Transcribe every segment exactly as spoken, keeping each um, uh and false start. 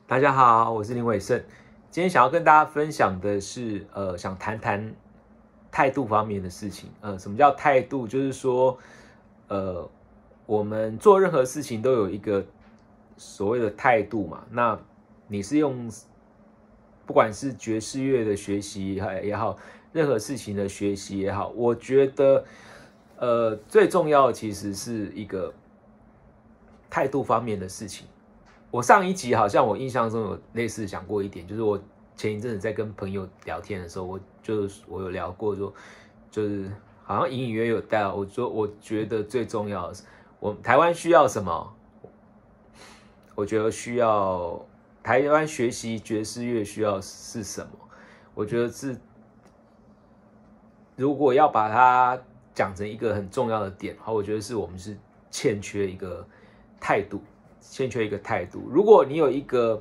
大家好，我是林伟胜。今天想要跟大家分享的是，呃，想谈谈态度方面的事情。呃，什么叫态度？就是说，呃，我们做任何事情都有一个所谓的态度嘛。那你是用，不管是爵士乐的学习也好，任何事情的学习也好，我觉得，呃，最重要的其实是一个态度方面的事情。我上一集好像我印象中有类似讲过一点，就是我前一阵子在跟朋友聊天的时候，我就是我有聊过说，就是好像隐隐约约有带到，我说我觉得最重要的是，我台湾需要什么？我觉得需要台湾学习爵士乐需要是什么？我觉得是，如果要把它讲成一个很重要的点，好，我觉得是我们是欠缺一个态度。欠缺一个态度。如果你有一个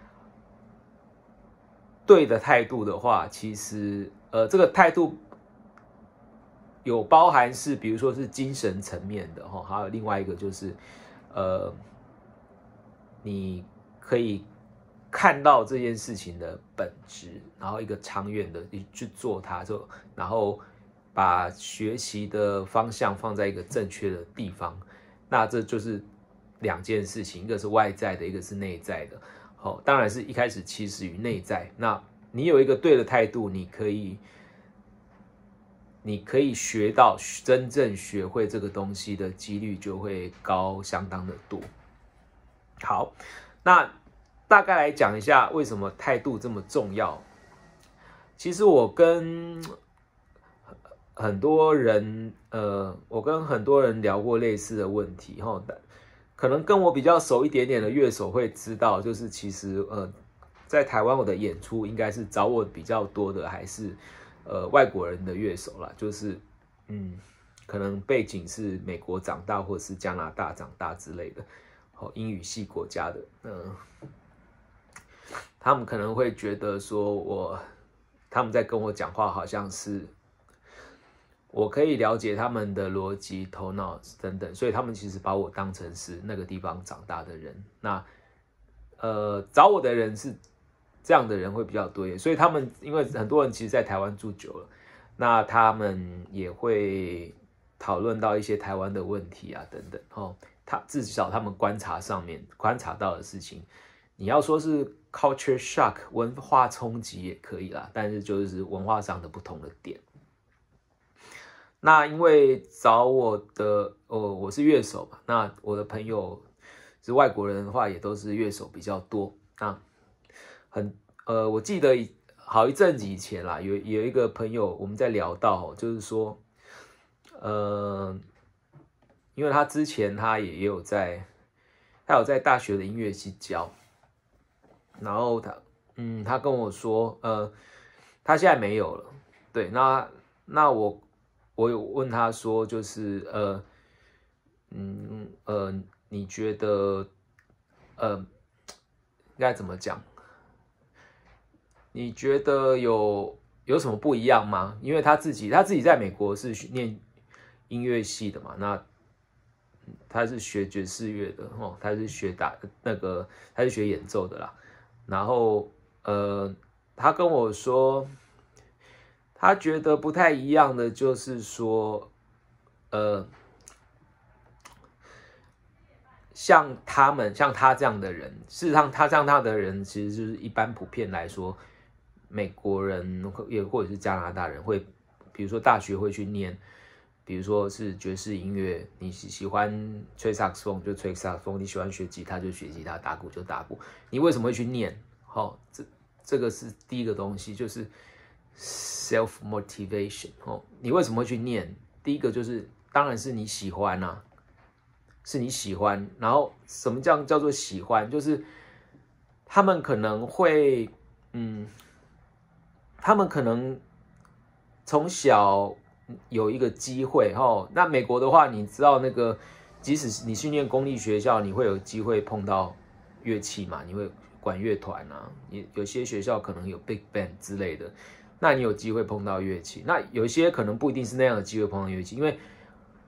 对的态度的话，其实呃，这个态度有包含是，比如说是精神层面的哈，还有另外一个就是呃，你可以看到这件事情的本质，然后一个长远的去做它，就然后把学习的方向放在一个正确的地方，那这就是两件事情，一个是外在的，一个是内在的。好、哦，当然是一开始起始于内在。那你有一个对的态度，你可以，你可以学到真正学会这个东西的几率就会高相当的多。好，那大概来讲一下为什么态度这么重要。其实我跟很多人，呃，我跟很多人聊过类似的问题，哈。可能跟我比较熟一点点的乐手会知道，就是其实呃，在台湾我的演出应该是找我比较多的还是呃外国人的乐手啦，就是嗯，可能背景是美国长大或者是加拿大长大之类的，哦，英语系国家的，嗯、呃，他们可能会觉得说我他们在跟我讲话好像是。我可以了解他们的逻辑、头脑等等，所以他们其实把我当成是那个地方长大的人。那呃，找我的人是这样的人会比较多，所以他们因为很多人其实在台湾住久了，那他们也会讨论到一些台湾的问题啊等等。哦，他至少他们观察上面观察到的事情，你要说是 culture shock 文化冲击也可以啦，但是就是文化上的不同的点。那因为找我的，哦，我是乐手嘛，那我的朋友是外国人的话，也都是乐手比较多。那很，呃，我记得好一阵子以前啦，有有一个朋友我们在聊到，就是说，呃，因为他之前他也有在，他有在大学的音乐系教，然后他，嗯，他跟我说，呃，他现在没有了，对，那那我。我有问他说，就是呃，嗯呃，你觉得呃该怎么讲？你觉得有有什么不一样吗？因为他自己他自己在美国是念音乐系的嘛，那他是学爵士乐的哦，他是学打那个他是学演奏的啦。然后呃，他跟我说。他觉得不太一样的就是说，呃，像他们像他这样的人，事实上他这样他的人，其实就是一般普遍来说，美国人也或者是加拿大人会，比如说大学会去念，比如说是爵士音乐，你喜欢吹萨克斯风就吹萨克斯风，你喜欢学吉他就学吉他，打鼓就打鼓。你为什么会去念？好、哦，这这个是第一个东西，就是。self motivation 哦，你为什么会去念？第一个就是，当然是你喜欢啊，是你喜欢。然后什么叫叫做喜欢？就是他们可能会，嗯，他们可能从小有一个机会哦。那美国的话，你知道那个，即使你去念公立学校，你会有机会碰到乐器嘛？你会管乐团啊，你有些学校可能有 big band 之类的。那你有机会碰到乐器，那有一些可能不一定是那样的机会碰到乐器，因为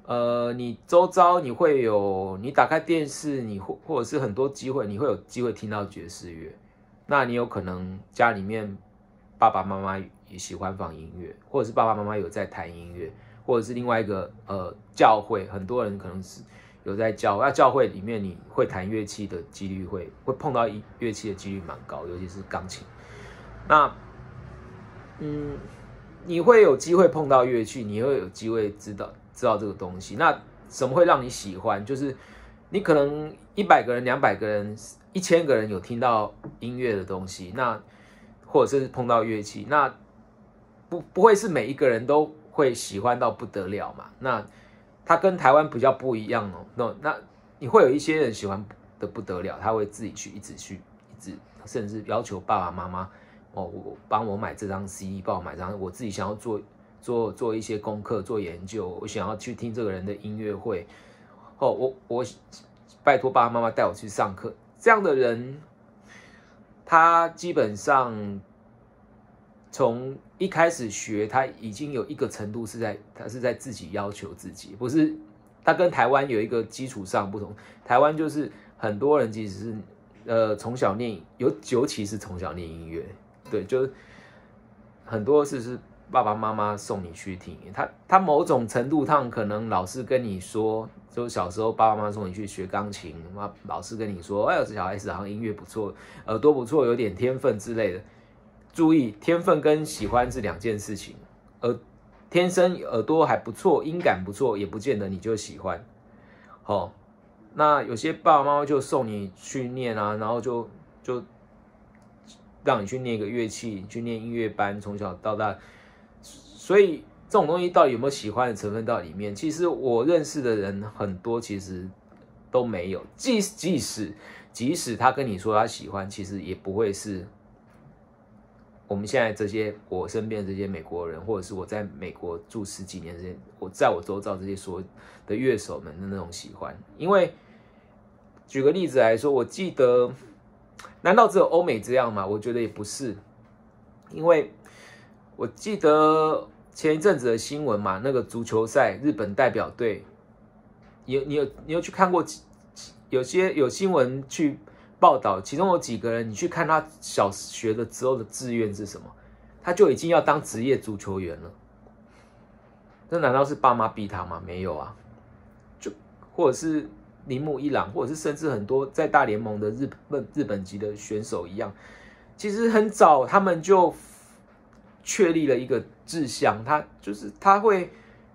呃，你周遭你会有，你打开电视，你或或者是很多机会，你会有机会听到爵士乐。那你有可能家里面爸爸妈妈也喜欢放音乐，或者是爸爸妈妈有在弹音乐，或者是另外一个呃教会，很多人可能是有在教，那教会里面你会弹乐器的几率会会碰到乐器的几率蛮高，尤其是钢琴。那嗯，你会有机会碰到乐器，你会有机会知道知道这个东西。那什么会让你喜欢？就是你可能一百个人、两百个人、一千个人有听到音乐的东西，那或者是碰到乐器，那不不会是每一个人都会喜欢到不得了嘛？那它跟台湾比较不一样哦。那那你会有一些人喜欢的不得了，他会自己去一直去一直，甚至要求爸爸妈妈哦，我帮我买这张 C D， 帮我买这张，我自己想要做做做一些功课、做研究，我想要去听这个人的音乐会。哦，我我拜托爸爸妈妈带我去上课。这样的人，他基本上从一开始学，他已经有一个程度是在他是在自己要求自己，不是他跟台湾有一个基础上不同。台湾就是很多人其实是呃从小念，尤尤其是从小念音乐，对，就是很多事是爸爸妈妈送你去听，他他某种程度上可能老师跟你说，就小时候爸爸妈妈送你去学钢琴，老师跟你说，哎，这小孩子好像音乐不错，耳朵不错，有点天分之类的。注意，天分跟喜欢是两件事情，而天生耳朵还不错，音感不错，也不见得你就喜欢。哦，那有些爸爸妈妈就送你去念啊，然后就就让你去念一个乐器，去念音乐班，从小到大。所以这种东西到底有没有喜欢的成分到里面？其实我认识的人很多，其实都没有。即即使即使他跟你说他喜欢，其实也不会是我们现在这些我身边的这些美国人，或者是我在美国住十几年这些，我在我周遭这些所有的乐手们的那种喜欢。因为举个例子来说，我记得，难道只有欧美这样吗？我觉得也不是，因为我记得前一阵子的新闻嘛，那个足球赛日本代表队，你有你有你有去看过？有些有新闻去报道，其中有几个人，你去看他小学的时候的志愿是什么，他就已经要当职业足球员了。这难道是爸妈逼他吗？没有啊，就或者是铃木一朗，或者是甚至很多在大联盟的日本日本籍的选手一样，其实很早他们就确立了一个志向，他就是他会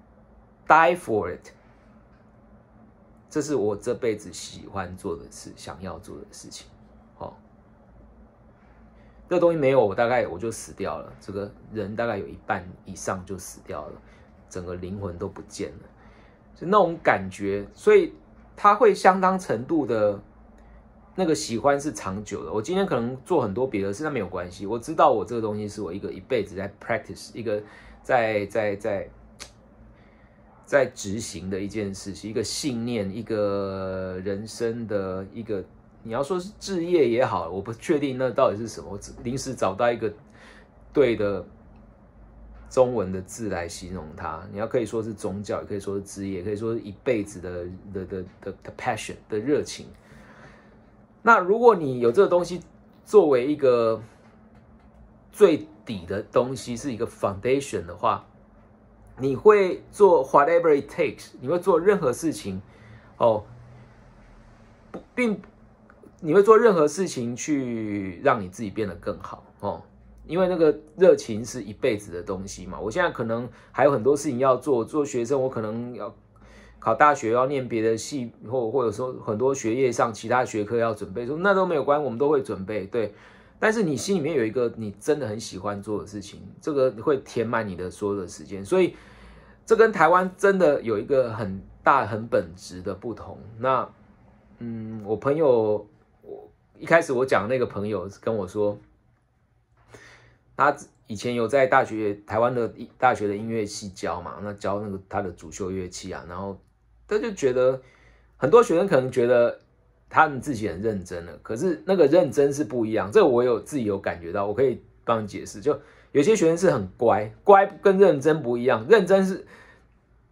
die for it， 这是我这辈子喜欢做的事，想要做的事情。哦，这个东西没有我，大概我就死掉了。这个人大概有一半以上就死掉了，整个灵魂都不见了，就那种感觉。所以他会相当程度的。那个喜欢是长久的。我今天可能做很多别的事，那没有关系。我知道我这个东西是我一个一辈子在 practice， 一个在在在在执行的一件事情，一个信念，一个人生的一个，你要说是志业也好，我不确定那到底是什么。我临时找到一个对的中文的字来形容它。你要可以说是宗教，也可以说是志业，也可以说是一辈子的的的的的 passion 的热情。那如果你有这个东西作为一个最底的东西，是一个 foundation 的话，你会做 whatever it takes， 你会做任何事情，哦，并你会做任何事情去让你自己变得更好哦，因为那个热情是一辈子的东西嘛。我现在可能还有很多事情要做，做学生我可能要。考大学要念别的系，或或者说很多学业上其他学科要准备，说那都没有关，我们都会准备，对。但是你心里面有一个你真的很喜欢做的事情，这个会填满你的所有的时间，所以这跟台湾真的有一个很大很本质的不同。那嗯，我朋友，我一开始我讲那个朋友跟我说，他以前有在大学台湾的大学的音乐系教嘛，那教那个他的主修乐器啊，然后。他就觉得很多学生可能觉得他们自己很认真了，可是那个认真是不一样。这个我有自己有感觉到，我可以帮你解释。就有些学生是很乖，乖跟认真不一样。认真是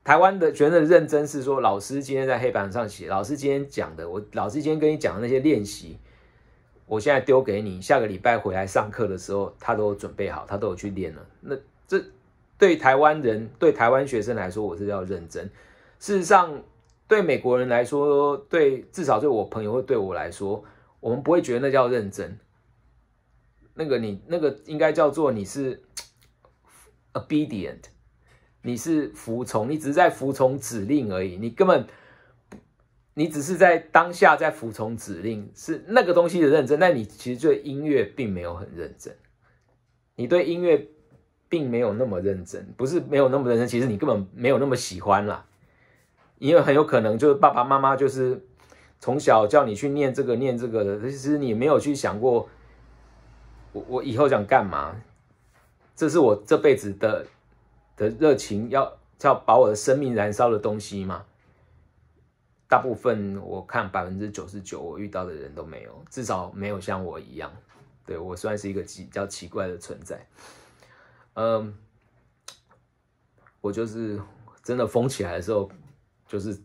台湾的学生的认真是说，老师今天在黑板上写，老师今天讲的，我老师今天跟你讲的那些练习，我现在丢给你，下个礼拜回来上课的时候，他都有准备好，他都有去练了。那这对台湾人，对台湾学生来说，我是要认真。事实上，对美国人来说，对至少对我朋友或对我来说，我们不会觉得那叫认真。那个你那个应该叫做你是 obedient， 你是服从，你只是在服从指令而已，你根本你只是在当下在服从指令，是那个东西的认真，但你其实对音乐并没有很认真，你对音乐并没有那么认真，不是没有那么认真，其实你根本没有那么喜欢啦，因为很有可能就是爸爸妈妈就是从小叫你去念这个念这个的，其实你没有去想过。我我以后想干嘛？这是我这辈子的的热情，要要把我的生命燃烧的东西吗？大部分我看百分之九十九，我遇到的人都没有，至少没有像我一样。对，我算是一个比较奇怪的存在。嗯，我就是真的疯起来的时候，就是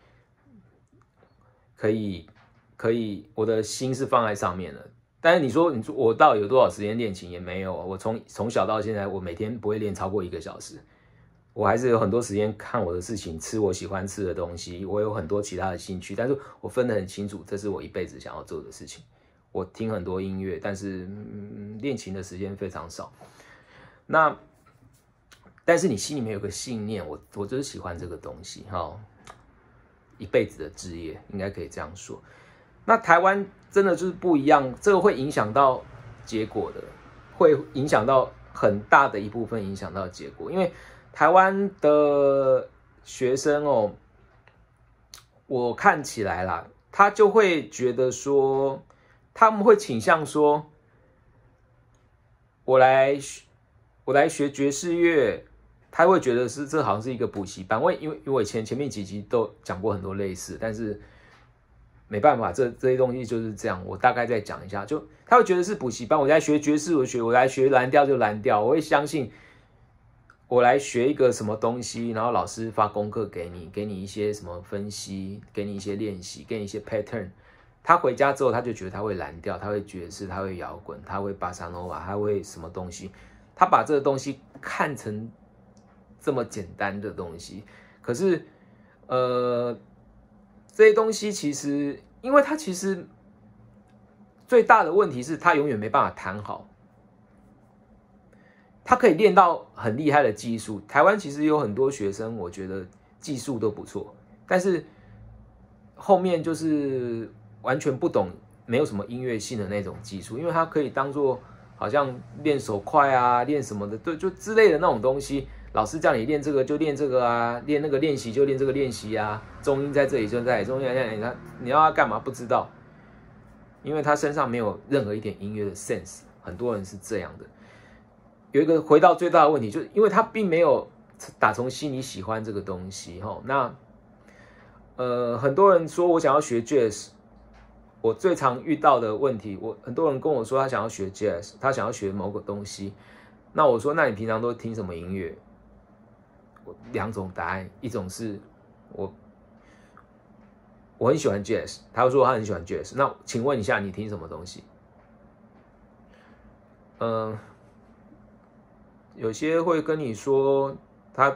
可以可以，我的心是放在上面的。但是你说，你说我到底有多少时间练琴也没有。我从从小到现在，我每天不会练超过一个小时。我还是有很多时间看我的事情，吃我喜欢吃的东西。我有很多其他的兴趣，但是我分得很清楚，这是我一辈子想要做的事情。我听很多音乐，但是、嗯、练琴的时间非常少。那但是你心里面有个信念，我我就是喜欢这个东西，哈，一辈子的志业，应该可以这样说。那台湾真的就是不一样，这个会影响到结果的，会影响到很大的一部分影响到结果，因为台湾的学生哦，我看起来啦，他就会觉得说，他们会倾向说，我来我来学爵士乐，他会觉得是这好像是一个补习班，因为因为我以前前面几集都讲过很多类似，但是。没办法，这这些东西就是这样。我大概再讲一下，就他会觉得是补习班。我在学爵士，我学我来学蓝调就蓝调。我会相信，我来学一个什么东西，然后老师发功课给你，给你一些什么分析，给你一些练习，给你一些 pattern。他回家之后，他就觉得他会蓝调，他会爵士，他会摇滚，他会巴萨诺瓦，他会什么东西。他把这个东西看成这么简单的东西，可是，呃。这些东西其实，因为它其实最大的问题是，他永远没办法弹好。他可以练到很厉害的技术。台湾其实有很多学生，我觉得技术都不错，但是后面就是完全不懂，没有什么音乐性的那种技术，因为它可以当做好像练手快啊，练什么的，对，就之类的那种东西。老师叫你练这个就练这个啊，练那个练习就练这个练习啊，中音在这里就在这里，中音在这里，他你要他干嘛不知道，因为他身上没有任何一点音乐的 sense， 很多人是这样的。有一个回到最大的问题，就是因为他并没有打从心里喜欢这个东西哈。那呃，很多人说我想要学 jazz， 我最常遇到的问题，我很多人跟我说他想要学 jazz， 他想要学某个东西，那我说那你平常都听什么音乐？两种答案，一种是我我很喜欢 jazz， 他说他很喜欢 jazz， 那请问一下你听什么东西？嗯、呃，有些会跟你说他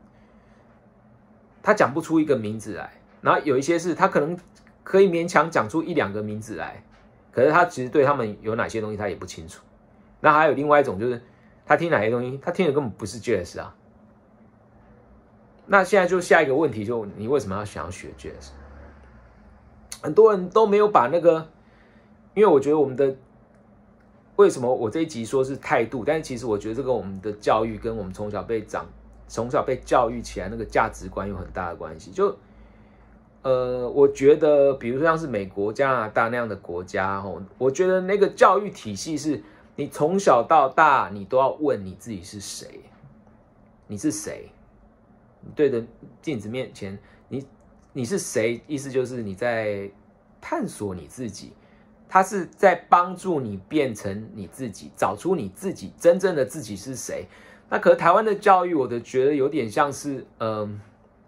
他讲不出一个名字来，然后有一些是他可能可以勉强讲出一两个名字来，可是他其实对他们有哪些东西他也不清楚。那还有另外一种就是他听哪些东西，他听的根本不是 jazz 啊。那现在就下一个问题，就你为什么要想要学 jazz？ 很多人都没有把那个，因为我觉得我们的为什么我这一集说是态度，但是其实我觉得这跟我们的教育跟我们从小被长、从小被教育起来那个价值观有很大的关系。就呃，我觉得比如说像是美国、加拿大那样的国家，吼，我觉得那个教育体系是，你从小到大你都要问你自己是谁，你是谁？你对着镜子面前，你你是谁？意思就是你在探索你自己，他是在帮助你变成你自己，找出你自己真正的自己是谁。那可是台湾的教育，我的觉得有点像是，嗯、呃，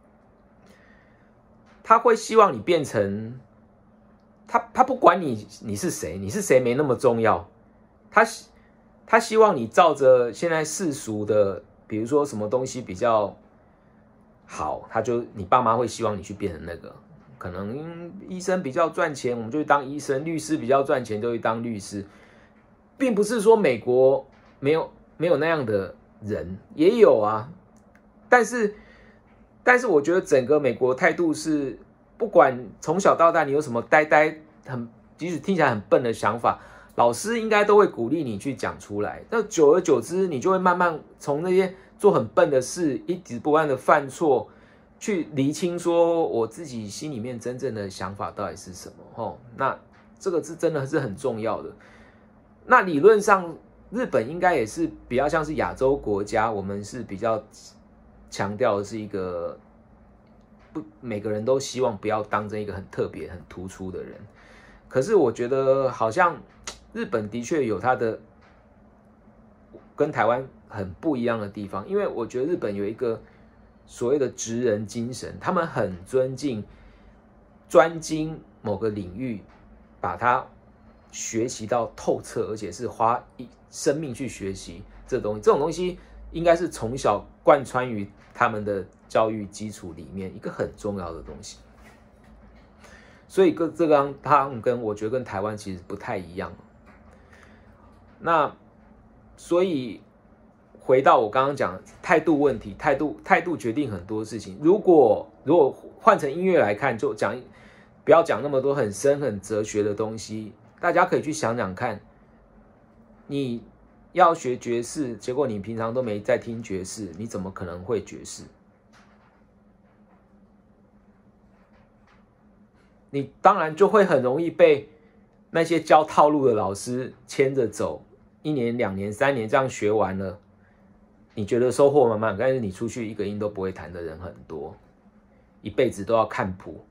他会希望你变成他，他不管你你是谁，你是谁没那么重要，他他希望你照着现在世俗的，比如说什么东西比较好，他就你爸妈会希望你去变成那个。可能医生比较赚钱，我们就去当医生；律师比较赚钱，就去当律师。并不是说美国没有没有那样的人，也有啊。但是，但是我觉得整个美国态度是，不管从小到大你有什么呆呆很，即使听起来很笨的想法，老师应该都会鼓励你去讲出来。那久而久之，你就会慢慢从那些做很笨的事，一直不断的犯错。去厘清说我自己心里面真正的想法到底是什么，吼，那这个是真的是很重要的。那理论上，日本应该也是比较像是亚洲国家，我们是比较强调的是一个不每个人都希望不要当成一个很特别、很突出的人。可是我觉得好像日本的确有它的跟台湾很不一样的地方，因为我觉得日本有一个所谓的职人精神，他们很尊敬、专精某个领域，把它学习到透彻，而且是花一生命去学习这东西。这种东西应该是从小贯穿于他们的教育基础里面一个很重要的东西。所以跟这个他们跟我觉得跟台湾其实不太一样。那所以。回到我刚刚讲态度问题，态度态度决定很多事情。如果如果换成音乐来看，就讲不要讲那么多很深很哲学的东西，大家可以去想想看，你要学爵士，结果你平常都没在听爵士，你怎么可能会爵士？你当然就会很容易被那些教套路的老师牵着走，一年、两年、三年这样学完了。你觉得收获满满，但是你出去一个音都不会弹的人很多，一辈子都要看谱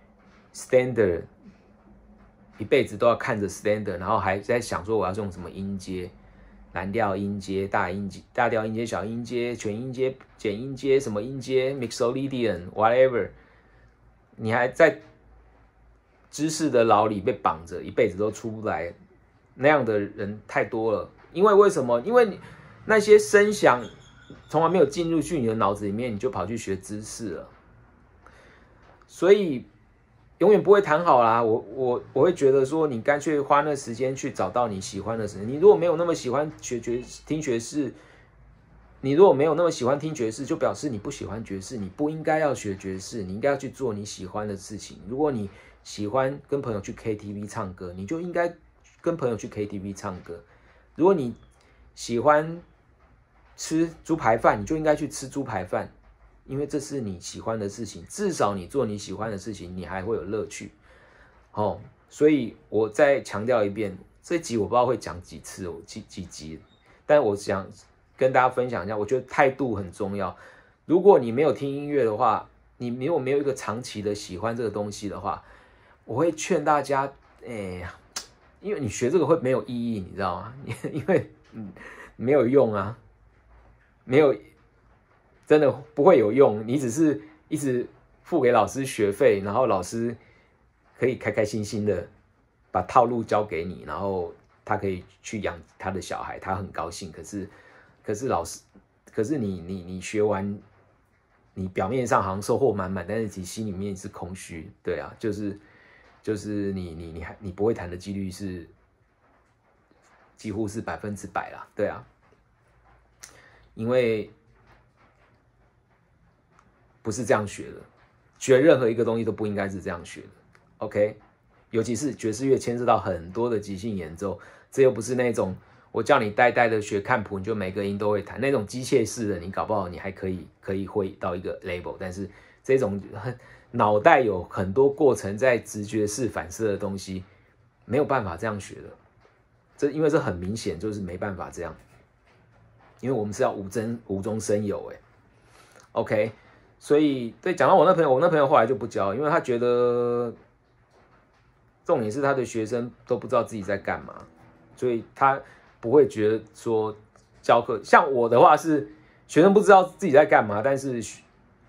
，standard， 一辈子都要看着 standard， 然后还在想说我要用什么音阶，蓝调音阶、大音阶、大调音阶、小音阶、全音阶、减音阶、什么音阶 ，mixolydian whatever， 你还在知识的牢里被绑着，一辈子都出不来，那样的人太多了。因为为什么？因为你。那些声响从来没有进入去你的脑子里面，你就跑去学知识了，所以永远不会弹好啦。我我我会觉得说，你干脆花那时间去找到你喜欢的事。你如果没有那么喜欢学爵听爵士，你如果没有那么喜欢听爵士，就表示你不喜欢爵士，你不应该要学爵士，你应该要去做你喜欢的事情。如果你喜欢跟朋友去 K T V 唱歌，你就应该跟朋友去 K T V 唱歌。如果你喜欢吃猪排饭，你就应该去吃猪排饭，因为这是你喜欢的事情。至少你做你喜欢的事情，你还会有乐趣。哦，所以我再强调一遍，这集我不知道会讲几次，我几几集，但我想跟大家分享一下，我觉得态度很重要。如果你没有听音乐的话，你如果没有一个长期的喜欢这个东西的话，我会劝大家，哎呀，因为你学这个会没有意义，你知道吗？因为嗯没有用啊。没有，真的不会有用。你只是一直付给老师学费，然后老师可以开开心心的把套路交给你，然后他可以去养他的小孩，他很高兴。可是，可是老师，可是你你你学完，你表面上好像收获满满，但是其实心里面是空虚。对啊，就是就是你你你还你不会弹的几率是几乎是百分之百啦。对啊。因为不是这样学的，学任何一个东西都不应该是这样学的 ，OK？ 尤其是爵士乐牵涉到很多的即兴演奏，这又不是那种我叫你呆呆的学看谱，你就每个音都会弹，那种机械式的，你搞不好你还可以可以会到一个 level， 但是这种脑袋有很多过程在直觉式反射的东西，没有办法这样学的，这因为这很明显就是没办法这样。因为我们是要无真无中生有，哎 ，OK， 所以对讲到我那朋友，我那朋友后来就不教，因为他觉得重点是他的学生都不知道自己在干嘛，所以他不会觉得说教课。像我的话是学生不知道自己在干嘛，但是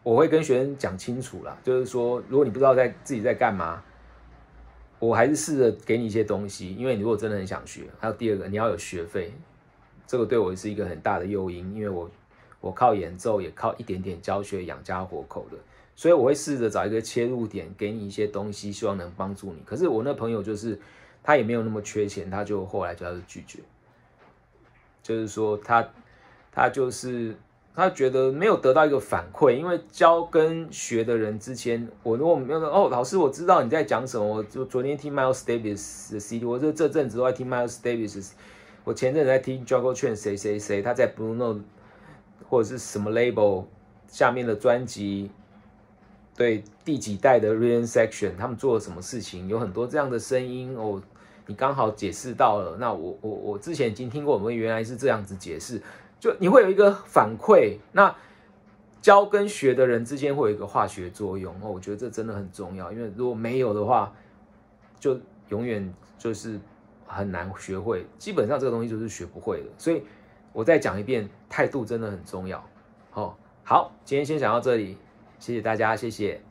我会跟学生讲清楚啦，就是说，如果你不知道在自己在干嘛，我还是试着给你一些东西，因为你如果真的很想学，还有第二个，你要有学费，这个对我是一个很大的诱因，因为我我靠演奏也靠一点点教学养家活口的，所以我会试着找一个切入点，给你一些东西，希望能帮助你。可是我那朋友就是他也没有那么缺钱，他就后来就要拒绝，就是说他他就是。他觉得没有得到一个反馈，因为教跟学的人之间，我如果没有说哦，老师我知道你在讲什么，我就昨天听 Miles Davis 的 C D， 我这这阵子都在听 Miles Davis， 我前阵子在听 Jocko Chuen 谁谁谁，他在 Blue Note 或者是什么 label 下面的专辑，对第几代的 Rhythm Section 他们做了什么事情，有很多这样的声音哦，你刚好解释到了，那我我我之前已经听过，我们原来是这样子解释。就你会有一个反馈，那教跟学的人之间会有一个化学作用哦，我觉得这真的很重要，因为如果没有的话，就永远就是很难学会，基本上这个东西就是学不会的。所以我再讲一遍，态度真的很重要。哦，好，今天先讲到这里，谢谢大家，谢谢。